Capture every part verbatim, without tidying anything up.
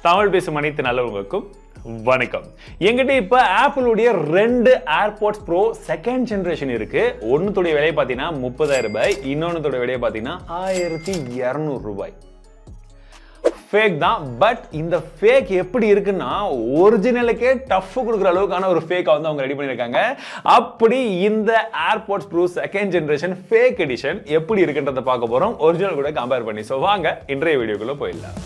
தமிழ் பேசும் அனைத்து நல்லவங்களுக்கும் வணக்கம். என்கிட்ட இப்ப ஆப்பிள் உடைய ரெண்டு AirPods Pro செகண்ட் ஜெனரேஷன் இருக்கு. ஒன்னுடைய விலை பாத்தீங்கன்னா முப்பதாயிரம் ரூபாய், இன்னொன்னுடைய விலை பாத்தீங்கன்னா ஆயிரத்தி இருநூறு ரூபாய். ஃபேக் தான். பட் இந்த ஃபேக் எப்படி இருக்குன்னா ஒரிஜினலுக்கே டஃப் கொடுக்குற அளவுக்கான ஒரு ஃபேக்கை வந்து அவங்க ரெடி பண்ணியிருக்காங்க. அப்படி இந்த AirPods Pro second generation fake edition எப்படி இருக்குன்றதை பார்க்க போறோம், ஒரிஜினல் கூட கம்பேர் பண்ணி. ஸோ வாங்க இன்றைய வீடியோக்குள்ள போயிடலாம்.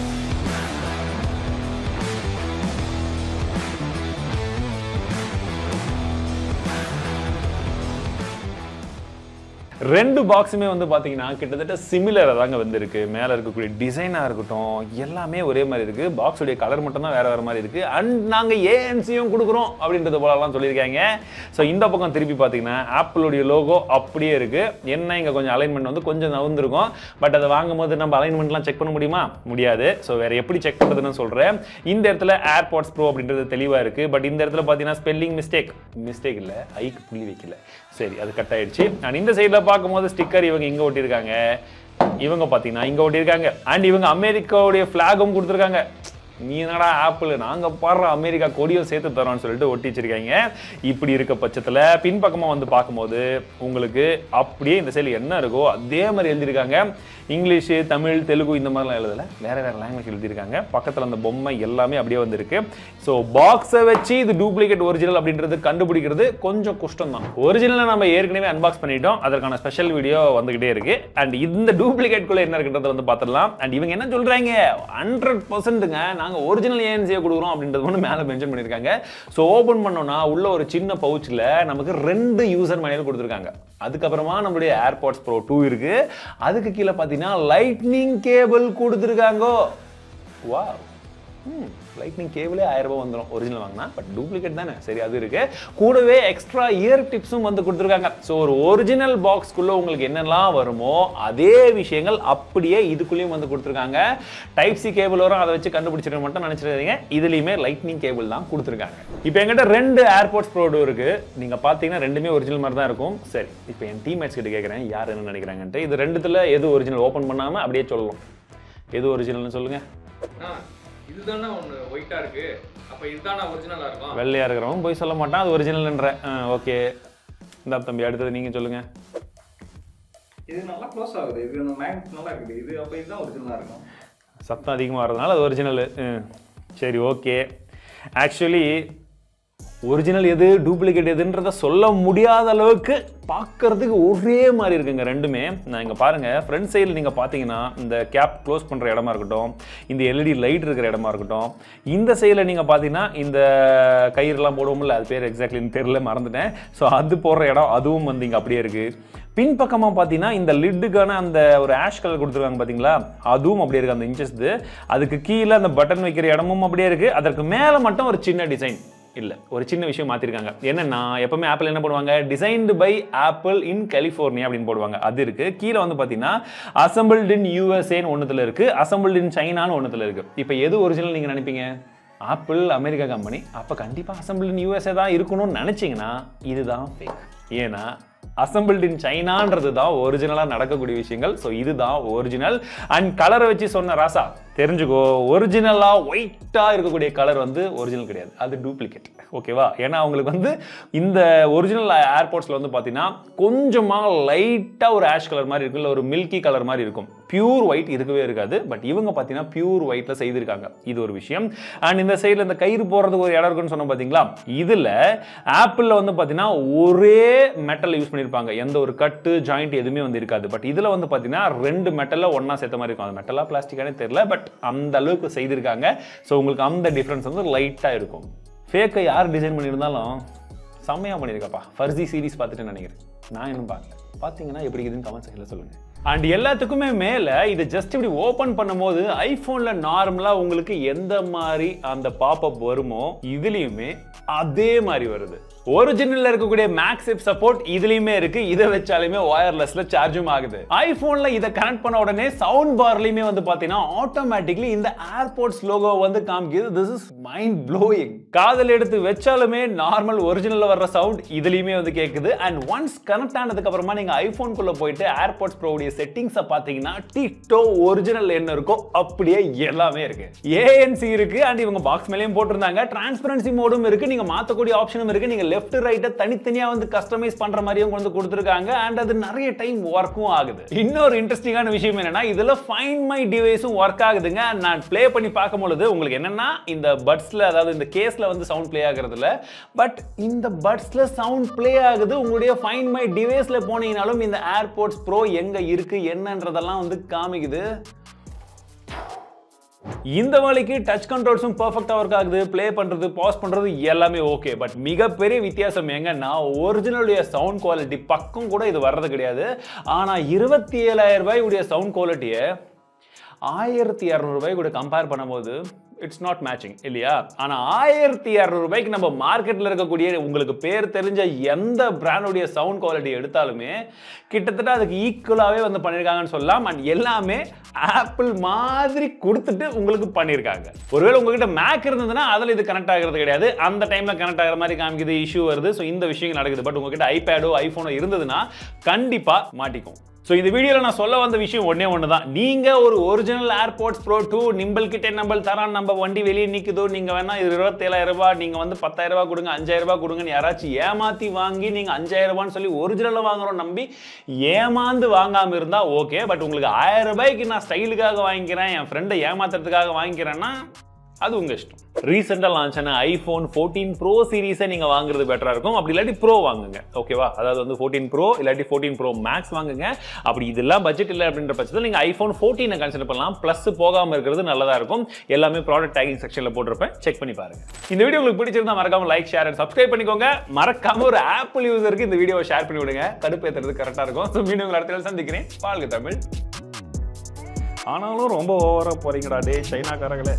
ரெண்டு பாக்ஸுமே வந்து பார்த்தீங்கன்னா கிட்டத்தட்ட சிமிலராக தாங்க வந்திருக்கு. மேலே இருக்கக்கூடிய டிசைனாக இருக்கட்டும் எல்லாமே ஒரே மாதிரி இருக்குது. பாக்ஸுடைய கலர் மட்டும் தான் வேறு வேறு மாதிரி இருக்குது. அண்ட் நாங்கள் ஏஎன்சியும் கொடுக்குறோம் அப்படின்றது போலலாம் சொல்லியிருக்காங்க. ஸோ இந்த பக்கம் திருப்பி பார்த்தீங்கன்னா ஆப்பிளுடைய லோகோ அப்படியே இருக்குது. என்ன இங்கே கொஞ்சம் அலைன்மெண்ட் வந்து கொஞ்சம் நவுந்திருக்கும். பட் அதை வாங்கும் போது நம்ம அலைன்மெண்ட்லாம் செக் பண்ண முடியுமா? முடியாது. ஸோ வேறு எப்படி செக் பண்ணுறதுன்னு சொல்கிறேன். இந்த இடத்துல AirPods Pro அப்படின்றது தெளிவாக இருக்குது. பட் இந்த இடத்துல பார்த்தீங்கன்னா ஸ்பெல்லிங் மிஸ்டேக் மிஸ்டேக் இல்லை, ஐக்கு புள்ளி வைக்கல. சரி, அது கட் ஆயிடுச்சு. அண்ட் இந்த சைடில் பார்க்கும்போது ஸ்டிக்கர் இவங்க இங்கே ஒட்டியிருக்காங்க, இவங்க பார்த்தீங்கன்னா இங்கே ஒட்டியிருக்காங்க. அண்ட் இவங்க அமெரிக்காவுடைய ஃப்ளாகும் கொடுத்துருக்காங்க. நீ என்னடா ஆப்பிள், நாங்கள் பாடுற அமெரிக்கா கொடியும் சேர்த்து தரோம்னு சொல்லிட்டு ஒட்டி வச்சிருக்காங்க. இப்படி இருக்க பட்சத்தில் பின்பக்கமாக வந்து பார்க்கும்போது உங்களுக்கு அப்படியே இந்த சைடில் என்ன இருக்கோ அதே மாதிரி எழுதியிருக்காங்க. இங்கிலீஷு, தமிழ், தெலுங்கு இந்த மாதிரிலாம் எழுதலை, வேற வேற லாங்குவேஜ் எழுதியிருக்காங்க. பக்கத்தில் அந்த பொம்மை எல்லாமே அப்படியே வந்திருக்கு. ஸோ பாக்ஸை வச்சு இது டூப்ளிகேட் ஒரிஜினல் அப்படின்றது கண்டுபிடிக்கிறது கொஞ்சம் கஷ்டம் தான். ஒரிஜினலை நம்ம ஏற்கனவே அன்பாக்ஸ் பண்ணிட்டோம், அதற்கான ஸ்பெஷல் வீடியோ வந்துகிட்டே இருக்கு. அண்ட் இந்த டூப்ளிகேட்குள்ள என்ன இருக்குன்றதை வந்து பார்த்துடலாம். அண்ட் இவங்க என்ன சொல்றாங்க, ஹண்ட்ரட் பர்சன்ட்டுங்க நாங்கள் ஒரிஜினல் ஏஎன்சியை கொடுக்குறோம் அப்படின்றது ஒன்று மேலே மென்ஷன் பண்ணியிருக்காங்க. ஸோ ஓப்பன் பண்ணோம்னா உள்ள ஒரு சின்ன பவுச்சில் நமக்கு ரெண்டு யூசர் மேனுவல் கொடுத்துருக்காங்க. அதுக்கப்புறமா நம்மளுடைய AirPods Pro டூ இருக்கு. அதுக்கு கீழே பார்த்தீங்கன்னா லைட்னிங் கேபிள் கொடுத்துருக்காங்க. வாவ், லைட்னிங் கேபிளே ஆயிரம் ரூபாய் வந்துடும் ஒரிஜினல் வாங்கினா. பட் டூப்ளிகேட் தானே, சரி அது இருக்கு. கூடவே எக்ஸ்ட்ரா இயர் டிப்ஸும் வந்து கொடுத்துருக்காங்க. ஸோ ஒரு ஒரிஜினல் பாக்ஸ்க்குள்ள உங்களுக்கு என்னெல்லாம் வருமோ அதே விஷயங்கள் அப்படியே இதுக்குள்ளேயும் வந்து கொடுத்துருக்காங்க. டைப் சி கேபிள் வரும், அதை வச்சு கண்டுபிடிச்சிருக்க மட்டும் நினைச்சிருக்கீங்க. இதுலயுமே லைட்னிங் கேபிள் தான் கொடுத்துருக்காங்க. இப்போ என்கிட்ட ரெண்டு AirPods Pro இருக்கு. நீங்க பாத்தீங்கன்னா ரெண்டுமே ஒரிஜினல் மாதிரி தான் இருக்கும். சரி, இப்போ என் டீம்மேட்ஸ் கிட்ட கேட்குறேன் யார் என்ன நினைக்கிறாங்கன்ட்டு. இது ரெண்டுத்துல எது ஒரிஜினல் ஓப்பன் பண்ணாம அப்படியே சொல்லலாம். எது ஒரிஜினல்னு சொல்லுங்க. இதுதானே ஒன்று ஒயிட்டா இருக்கு, அப்ப இதுதானே ஒரிஜினலா இருக்கும். வெள்ளையா இருக்கிறவங்க போய் சொல்ல மாட்டான், அது ஒரிஜினல்ன்ற. ஓகே, இந்த தம்பி அடுத்தது நீங்க சொல்லுங்க. இது நல்லா க்ளோஸ் ஆகுது, இது மேக்னெட் நல்லா இருக்குது, இது அப்ப இதுதான் ஒரிஜினலா இருக்கும். சத்தம் அதிகமாக வரதுனால அது ஒரிஜினல். சரி, ஓகே. ஆக்சுவலி ஒரிஜினல் எது டூப்ளிகேட் எதுன்றத சொல்ல முடியாத அளவுக்கு பார்க்கறதுக்கு ஒரே மாதிரி இருக்குங்க ரெண்டுமே. நான் இங்கே பாருங்கள், ஃப்ரண்ட் சைடில் நீங்கள் பார்த்தீங்கன்னா இந்த கேப் க்ளோஸ் பண்ணுற இடமா இருக்கட்டும், இந்த எல்இடி லைட் இருக்கிற இடமா இருக்கட்டும், இந்த சைடில் நீங்கள் பார்த்தீங்கன்னா இந்த கயிறுலாம் போடுவோம்ல, அது பேர் எக்ஸாக்ட்லின்னு தெரியல, மறந்துட்டேன். ஸோ அது போடுற இடம் அதுவும் வந்து இங்கே அப்படியே இருக்குது. பின்பக்கமாக பார்த்தீங்கன்னா இந்த லிட்டுக்கான அந்த ஒரு ஆஷ் கலர் கொடுத்துருக்காங்க பார்த்தீங்களா, அதுவும் அப்படியே இருக்குது. அந்த இன்ச்சஸ் அதுக்கு கீழே அந்த பட்டன் வைக்கிற இடமும் அப்படியே இருக்குது. அதற்கு மேலே மட்டும் ஒரு சின்ன டிசைன் இல்லை, ஒரு சின்ன விஷயம் மாற்றிருக்காங்க. என்னன்னா எப்பவுமே ஆப்பிள் என்ன பண்ணுவாங்க, designed by Apple in California அப்படின்னு போடுவாங்க. அது இருக்கு. கீழே வந்து பார்த்தீங்கன்னா அசம்பிள்டு இன் யூஎஸ்ஏன்னு ஒன்றுத்துல இருக்கு, அசம்பிள்டு இன் சைனான்னு ஒன்றுத்துல இருக்கு. இப்போ எது ஒரிஜினல் நீங்கள் நினைப்பீங்க? ஆப்பிள் அமெரிக்கா கம்பெனி, அப்போ கண்டிப்பாக அசம்பிள் இன் யூஎஸ்ஏ தான் இருக்கணும்னு நினச்சிங்கன்னா இதுதான் ஃபேக். ஏன்னா அசம்பிள்டு இன் சைனான்றது தான் ஒரிஜினலாக நடக்கக்கூடிய விஷயங்கள். ஸோ இதுதான் ஒரிஜினல். அண்ட் கலரை வச்சு சொன்ன ராசா தெரிஞ்சுக்கோ, ஒரிஜினலாக ஒயிட்டாக இருக்கக்கூடிய கலர் வந்து ஒரிஜினல் கிடையாது, அது டூப்ளிகேட். ஓகேவா? ஏன்னா அவங்களுக்கு வந்து இந்த ஒரிஜினல் ஏர்போர்ட்ஸில் வந்து பார்த்தீங்கன்னா கொஞ்சமாக லைட்டாக ஒரு ஆஷ் கலர் மாதிரி இருக்கும், இல்லை ஒரு மில்கி கலர் மாதிரி இருக்கும். பியூர் ஒயிட் இருக்கவே இருக்காது. பட் இவங்க பார்த்தீங்கன்னா பியூர் ஒயிட்டில் செய்திருக்காங்க. இது ஒரு விஷயம். அண்ட் இந்த சைடில் இந்த கயிறு போடுறதுக்கு ஒரு இடம் இருக்குன்னு சொன்னோம் பார்த்தீங்களா, இதில் ஆப்பிளில் வந்து பார்த்தீங்கன்னா ஒரே மெட்டல் யூஸ் பண்ணியிருப்பாங்க, எந்த ஒரு கட்டு ஜாயிண்ட் எதுவுமே வந்து இருக்காது. பட் இதில் வந்து பார்த்தீங்கன்னா ரெண்டு மெட்டலில் ஒன்றா சேர்த்த மாதிரி இருக்கும். அது மெட்டலாக பிளாஸ்டிக்கானே தெரியல, பட் அந்த அளவுக்கு செய்திருக்காங்க. ஸோ உங்களுக்கு அந்த டிஃப்ரென்ஸ் வந்து லைட்டாக இருக்கும். ஃபேக்கை யார் டிசைன் பண்ணியிருந்தாலும் செம்மையாக பண்ணியிருக்காப்பா. ஃபர்ஸி சீரிஸ் பார்த்துட்டு நினைக்கிறேன். நான் இன்னும் பார்க்கல. பார்த்தீங்கன்னா எப்படி இருக்குதுன்னு கமெண்ட் செக்ஷனில் சொல்லுங்கள். அண்ட் எல்லாத்துக்குமே மேலே இதை ஜஸ்ட் இப்படி ஓப்பன் பண்ணும்போது ஐஃபோனில் நார்மலாக உங்களுக்கு எந்த மாதிரி அந்த பாப்அப் வருமோ இதுலேயுமே அதே மாதிரி வருது. ஒரிஜினல்ல இருக்கக்கூடிய மேக்ஸிப் சப்போர்ட் இதுலயுமே இருக்கு. இதை வச்சாலுமே வயர்லெஸ்ல சார்ஜும் ஆகுது. ஐபோன்ல இதை கனெக்ட் பண்ண உடனே சவுண்ட் பார்லயுமே வந்து பாத்தீங்கன்னா ஆட்டோமேட்டிக்லி இந்த ஏர்போர்ட்ஸ் லோகோ வந்து காமிக்குது. This is mind blowing. காதல் எடுத்து வச்சாலுமே நார்மல் ஒரிஜினல்ல வர்ற சவுண்ட் இதுலயுமே வந்து கேக்குது. அண்ட் ஒன்ஸ் கனெக்ட் ஆனதுக்கு அப்புறமா நீங்க ஐபோன்குள்ள போயிட்டு ஏர்போர்ட்ஸ் ப்ரோ உடைய செட்டிங்ஸை பாத்தீங்கன்னா டிட்டோ ஒரிஜினல் என்ன இருக்கோ அப்படியே எல்லாமே இருக்கு. ஏஎன்சி இருக்கு. அண்ட் இவங்க பாக்ஸ் மேலேயும் போட்டிருந்தாங்க. டிரான்ஸ்பரன்சி மோடும் இருக்கு. நீங்க மாத்தக்கூடிய ஆப்ஷனும் இருக்கு. நீங்க லெஃப்ட் ரைட்ட தனித்தனியா வந்து கஸ்டமைஸ் பண்ற மாதிரியும் கொண்டு கொடுத்திருக்காங்க. அண்ட் அது நிறைய டைம் ஒர்க்கும் ஆகுது. இன்னொரு இன்ட்ரெஸ்டிங்கான விஷயம் என்னன்னா இதுல ஃபைண்ட் மை டிவைஸும் ஒர்க் ஆகுதுங்க. நான் ப்ளே பண்ணி பார்க்கும்போது உங்களுக்கு என்னன்னா இந்த பட்ஸ்ல அதாவது இந்த கேஸ்ல வந்து சவுண்ட் ப்ளே ஆகுறது இல்ல, பட் இந்த பட்ஸ்ல சவுண்ட் ப்ளே ஆகுது. உங்களுடைய ஃபைண்ட் மை டிவைஸ்ல போனீங்கனாலும் இந்த ஏர்போர்ட்ஸ் ப்ரோ எங்க இருக்கு என்னன்றதெல்லாம் வந்து காமிக்குது. இந்த வழிக்கு டச் கண்ட்ரோல்ஸும் பெர்ஃபெக்ட்டா ஒர்க் ஆகுது. ப்ளே பண்றது பாஸ் பண்றது எல்லாமே ஓகே. பட் மிகப்பெரிய வித்தியாசம் எங்கன்னா ஒரிஜினலுடைய சவுண்ட் குவாலிட்டி பக்கம் கூட இது வர்றது கிடையாது. ஆனா இருபத்தி ஏழாயிரம் ரூபாய் உடைய சவுண்ட் குவாலிட்டியை ஆயிரத்தி இரநூறு ரூபாய் கூட கம்பேர் பண்ணும்போது இட்ஸ் நாட் மேட்சிங் இல்லையா? ஆனா ஆயிரத்தி இரநூறு ரூபாய்க்கு நம்ம மார்க்கெட்ல இருக்கக்கூடிய உங்களுக்கு பேர் தெரிஞ்ச எந்த பிராண்டுடைய சவுண்ட் குவாலிட்டி எடுத்தாலுமே கிட்டத்தட்ட அதுக்கு ஈக்குவலாவே வந்து பண்ணிருக்காங்கன்னு சொல்லலாம். அண்ட் எல்லாமே ஆப்பிள் மாதிரி கொடுத்துட்டு உங்களுக்கு பண்ணிருக்காங்க. ஒருவேளை உங்ககிட்ட மேக் இருந்ததுன்னா அதில் இது கனெக்ட் ஆகிறது கிடையாது. அந்த டைம்ல கனெக்ட் ஆகிற மாதிரி காமிக்குது, இஷ்யூ வருது. ஸோ இந்த விஷயங்கள் நடக்குது. பட் உங்ககிட்ட ஐபேடோ ஐபோனோ இருந்ததுன்னா கண்டிப்பா மாட்டிக்கும். ஸோ இந்த வீடியோவில் நான் சொல்ல வந்த விஷயம் ஒன்னே ஒன்று தான். நீங்கள் ஒரு ஒரிஜினல் ஏர்போர்ட்ஸ் ப்ரோ டூ நிம்பல் கிட்டே நம்பல் தரான் நம்ம வண்டி வெளியே நிற்குதோ, நீங்கள் வேணா இது இருபத்தேழாயிரம் ரூபாய் நீங்கள் வந்து பத்தாயிரம் ரூபாய் கொடுங்க அஞ்சாயிரம் ரூபாய் கொடுங்கன்னு யாராச்சும் ஏமாற்றி வாங்கி நீங்கள் அஞ்சாயிரம் ரூபான்னு சொல்லி ஒரிஜினலில் வாங்குறோம் நம்பி ஏமாந்து வாங்காமல் இருந்தால் ஓகே. பட் உங்களுக்கு ஆயிரம் ரூபாய்க்கு நான் ஸ்டைலுக்காக வாங்கிக்கிறேன், என் ஃப்ரெண்டை ஏமாத்துறதுக்காக வாங்கிக்கிறேன்னா அது உங்க இஷ்டம். ரீசெண்டா லான்ச் ஆன ஐபோன் ஃபோர்டீன் ப்ரோ சீரிஸை நீங்க வாங்குறது பெட்டரா இருக்கும். அப்படி இல்லாட்டி ப்ரோ வாங்குங்க, ஓகேவா? அதாவது வந்து ஃபோர்டீன் ப்ரோ இல்லாட்டி ஃபோர்டீன் ப்ரோ மேக்ஸ் வாங்குங்க. அப்படி இதெல்லாம் பட்ஜெட் இல்லை அப்படின்ற பட்சத்தில் நீங்க ஐபோன் ஃபோர்டீனை கன்சிடர் பண்ணலாம். பிளஸ் போகாம இருக்கிறது நல்லதா இருக்கும். எல்லாமே ப்ராடக்ட் டேகிங் செக்ஷன்ல போட்டிருப்பேன், செக் பண்ணி பாருங்க. இந்த வீடியோ உங்களுக்கு பிடிச்சிருந்தா மறக்காம லைக் ஷேர் அண்ட் சப்ஸ்கிரைப் பண்ணிக்கோங்க. மறக்காம ஒரு ஆப்பிள் யூசருக்கு இந்த வீடியோவை ஷேர் பண்ணி விடுங்க. கடுப்பு ஏத்துறது கரெக்டா இருக்கும். ஸோ மீண்டும் உங்களை அடுத்த சந்திக்கிறேன். வாழ்க தமிழ். ஆனாலும் ரொம்ப ஓவரா போறீங்கடா டே சைனாக்காரங்களே.